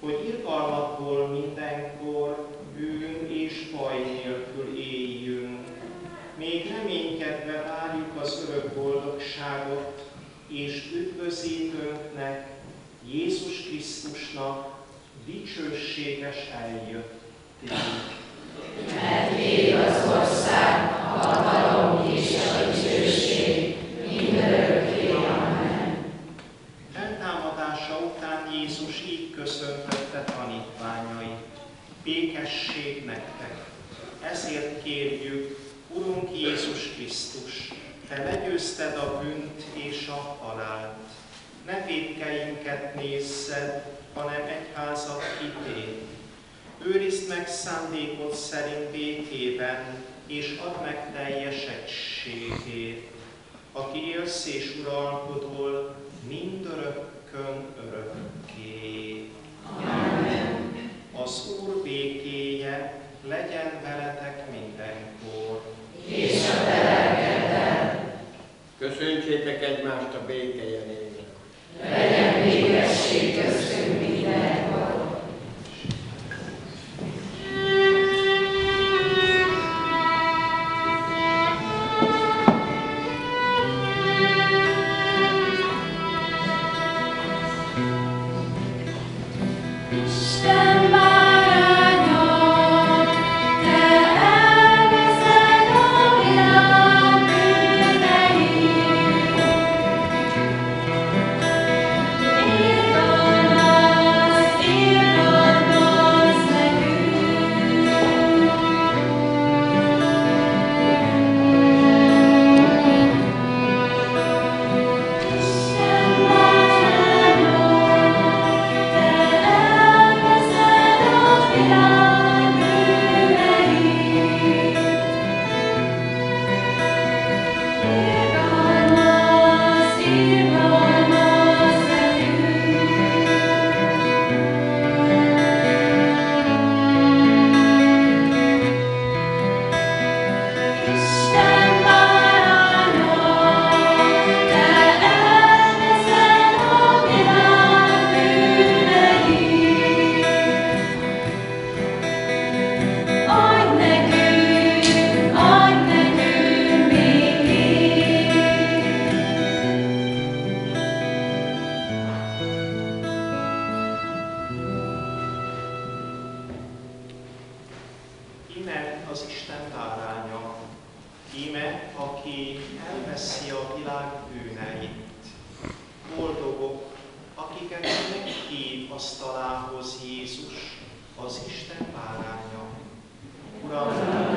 hogy irgalmatból mindenkor bűn és baj nélkül éljünk. Még reménykedve várjuk az örök boldogságot, és üdvözítőnknek, Jézus Krisztusnak dicsőséges eljöttét. Mert ég az ország, a hatalom és a dicsőség mindörökké. Amen. Feltámadása után Jézus így köszöntötte tanítványait: békesség nektek! Ezért kérjük, Urunk Jézus Krisztus, Te legyőzted a bűnt és a halált. Ne vétkeinket nézzed, hanem egyházat hitét. Őrizd meg szándékod szerint békében, és add meg teljes egységét, aki élsz és uralkodol mindörökkön örökké. Amen. Az Úr békéje legyen veletek mindenkor. És a te lelkeddel. Köszöntsétek egymást a béke jelével. Legyen békesség köztünk mindenkor. Isten báránya, te elveszed a világ bűneit. Irgalmaz, irgalmaz nekünk. Isten báránya, Íme az Isten báránya, íme, aki elveszi a világ bűneit. Boldogok, akiket meghív asztalához Jézus, az Isten báránya. Uram,